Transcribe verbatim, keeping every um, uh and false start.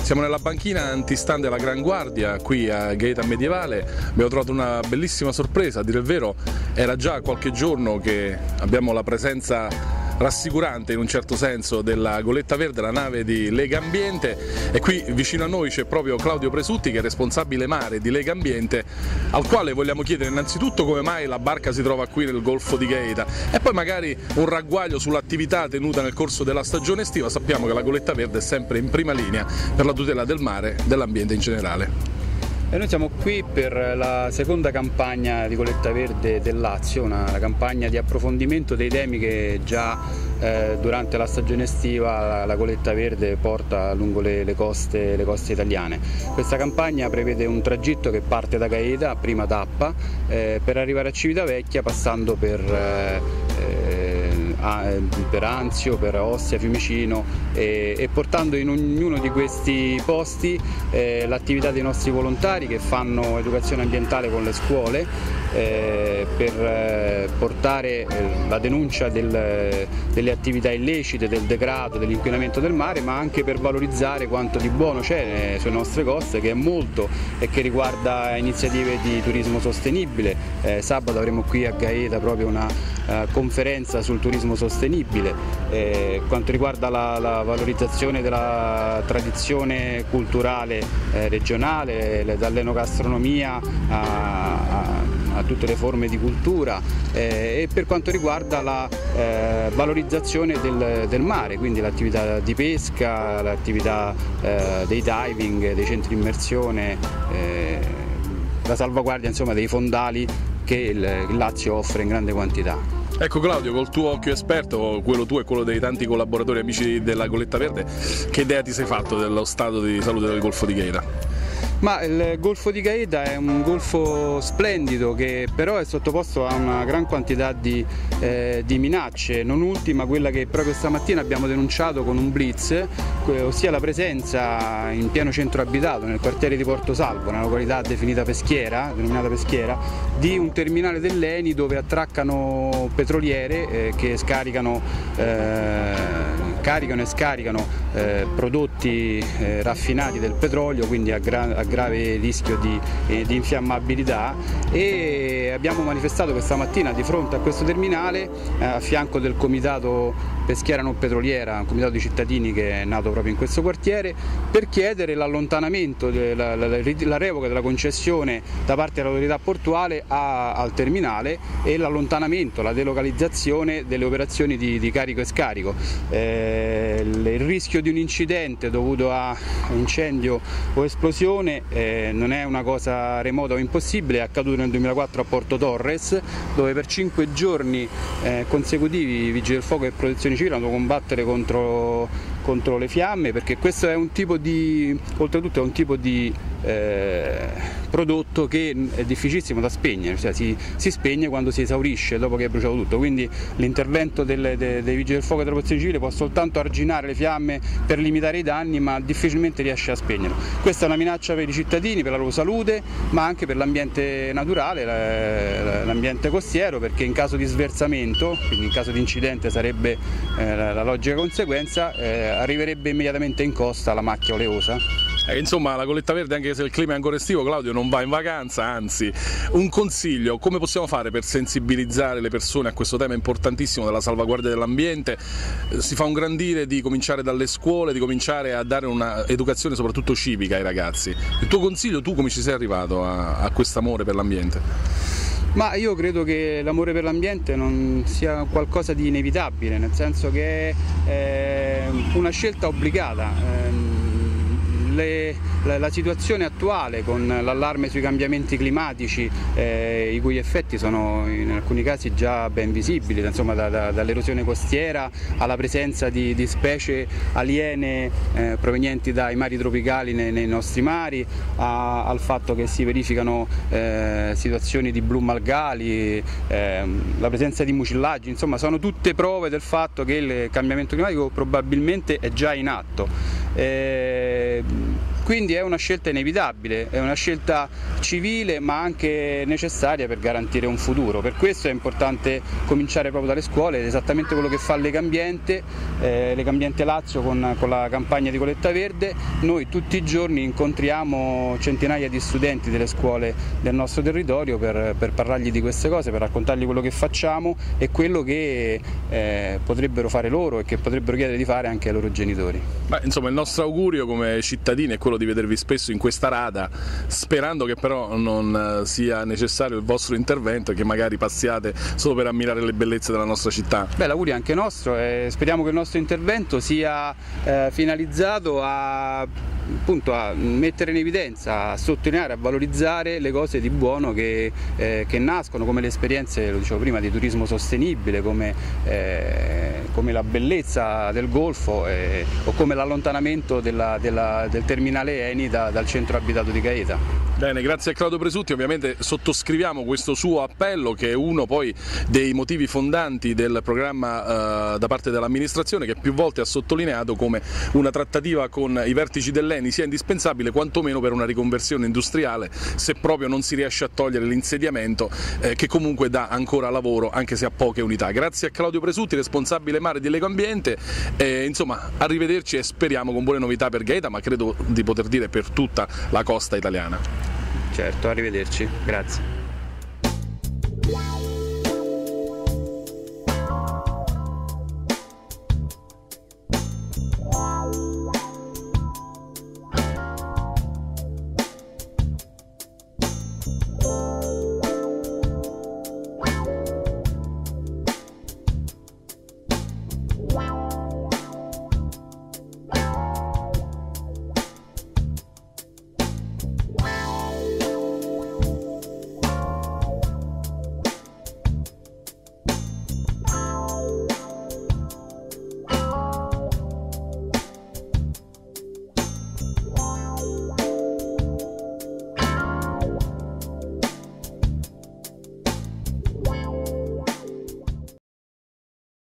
Siamo nella banchina antistante della Gran Guardia, qui a Gaeta Medievale. Abbiamo trovato una bellissima sorpresa, a dire il vero era già qualche giorno che abbiamo la presenza rassicurante in un certo senso della Goletta Verde, la nave di Lega Ambiente, e qui vicino a noi c'è proprio Claudio Presutti, che è responsabile mare di Lega Ambiente, al quale vogliamo chiedere innanzitutto come mai la barca si trova qui nel Golfo di Gaeta e poi magari un ragguaglio sull'attività tenuta nel corso della stagione estiva. Sappiamo che la Goletta Verde è sempre in prima linea per la tutela del mare e dell'ambiente in generale. E noi siamo qui per la seconda campagna di Goletta Verde del Lazio, una campagna di approfondimento dei temi che già eh, durante la stagione estiva la, la Goletta Verde porta lungo le, le, coste, le coste italiane. Questa campagna prevede un tragitto che parte da Gaeta, prima tappa, eh, per arrivare a Civitavecchia passando per eh, per Anzio, per Ostia, Fiumicino e, e portando in ognuno di questi posti eh, l'attività dei nostri volontari che fanno educazione ambientale con le scuole eh, per eh, portare eh, la denuncia del, delle attività illecite, del degrado, dell'inquinamento del mare, ma anche per valorizzare quanto di buono c'è eh, sulle nostre coste, che è molto e che riguarda iniziative di turismo sostenibile. Eh, sabato avremo qui a Gaeta proprio una uh, conferenza sul turismo sostenibile. Eh, quanto riguarda la, la valorizzazione della tradizione culturale eh, regionale, le, dall'enogastronomia a, a, a tutte le forme di cultura, eh, e per quanto riguarda la eh, valorizzazione del, del mare, quindi l'attività di pesca, l'attività eh, dei diving, dei centri di immersione, eh, la salvaguardia insomma dei fondali che il, il Lazio offre in grande quantità. Ecco Claudio, col tuo occhio esperto, quello tuo e quello dei tanti collaboratori amici della Goletta Verde, che idea ti sei fatto dello stato di salute del Golfo di Gaeta? Ma il Golfo di Gaeta è un golfo splendido che però è sottoposto a una gran quantità di, eh, di minacce, non ultima quella che proprio stamattina abbiamo denunciato con un blitz, ossia la presenza in pieno centro abitato, nel quartiere di Porto Salvo, una località definita peschiera, denominata peschiera, di un terminale dell'Eni dove attraccano petroliere eh, che scaricano eh, caricano e scaricano eh, prodotti eh, raffinati del petrolio, quindi a, gra a grave rischio di, eh, di infiammabilità, e abbiamo manifestato questa mattina di fronte a questo terminale eh, a fianco del comitato peschiera non petroliera, un comitato di cittadini che è nato proprio in questo quartiere, per chiedere l'allontanamento, la, la, la revoca della concessione da parte dell'autorità portuale a, al terminale e l'allontanamento, la delocalizzazione delle operazioni di, di carico e scarico. Eh, il rischio di un incidente dovuto a incendio o esplosione eh, non è una cosa remota o impossibile, è accaduto nel duemilaquattro a Porto Torres, dove per cinque giorni eh, consecutivi i vigili del fuoco e protezione civile hanno combattere contro, contro le fiamme, perché questo è un tipo di, oltretutto è un tipo di eh, prodotto che è difficilissimo da spegnere, cioè si, si spegne quando si esaurisce, dopo che è bruciato tutto, quindi l'intervento delle, de, dei vigili del fuoco e della protezione civile può soltanto arginare le fiamme per limitare i danni, ma difficilmente riesce a spegnerlo. Questa è una minaccia per i cittadini, per la loro salute, ma anche per l'ambiente naturale, l'ambiente costiero, perché in caso di sversamento, quindi in caso di incidente sarebbe eh, la logica conseguenza, eh, arriverebbe immediatamente in costa la macchia oleosa. Eh, insomma, la Goletta Verde, anche se il clima è ancora estivo, Claudio, non va in vacanza, anzi. Un consiglio: come possiamo fare per sensibilizzare le persone a questo tema importantissimo della salvaguardia dell'ambiente? Si fa un gran dire di cominciare dalle scuole, di cominciare a dare un'educazione soprattutto civica ai ragazzi. Il tuo consiglio, tu come ci sei arrivato a, a quest'amore per l'ambiente? Ma io credo che l'amore per l'ambiente non sia qualcosa di inevitabile, nel senso che è una scelta obbligata. Le, la, la situazione attuale con l'allarme sui cambiamenti climatici, eh, i cui effetti sono in alcuni casi già ben visibili, insomma, da, da, dall'erosione costiera alla presenza di, di specie aliene eh, provenienti dai mari tropicali nei, nei nostri mari, a, al fatto che si verificano eh, situazioni di bloom algali, eh, la presenza di mucillaggi, insomma sono tutte prove del fatto che il cambiamento climatico probabilmente è già in atto. Eh, quindi è una scelta inevitabile, è una scelta civile ma anche necessaria per garantire un futuro. Per questo è importante cominciare proprio dalle scuole, ed esattamente quello che fa Legambiente, eh, Legambiente Lazio con, con la campagna di Coletta Verde. Noi tutti i giorni incontriamo centinaia di studenti delle scuole del nostro territorio per, per parlargli di queste cose, per raccontargli quello che facciamo e quello che eh, potrebbero fare loro e che potrebbero chiedere di fare anche ai loro genitori. Beh, insomma, il nostro augurio come cittadini è quello di vedervi spesso in questa rada, sperando che però non sia necessario il vostro intervento e che magari passiate solo per ammirare le bellezze della nostra città. Beh, l'augurio è anche nostro e speriamo che il nostro intervento sia eh, finalizzato a, appunto, a mettere in evidenza, a sottolineare, a valorizzare le cose di buono che, eh, che nascono, come le esperienze, lo dicevo prima, di turismo sostenibile, come, eh, come la bellezza del Golfo eh, o come l'allontanamento della, della, del terminale Eni da, dal centro abitato di Gaeta. Bene, grazie a Claudio Presutti, ovviamente sottoscriviamo questo suo appello che è uno poi dei motivi fondanti del programma eh, da parte dell'amministrazione, che più volte ha sottolineato come una trattativa con i vertici dell'Eni sia indispensabile quantomeno per una riconversione industriale, se proprio non si riesce a togliere l'insediamento eh, che comunque dà ancora lavoro anche se a poche unità. Grazie a Claudio Presutti, responsabile mare di Legambiente, e, insomma, arrivederci e speriamo con buone novità per Gaeta, ma credo di poter dire per tutta la costa italiana. Certo, arrivederci, grazie.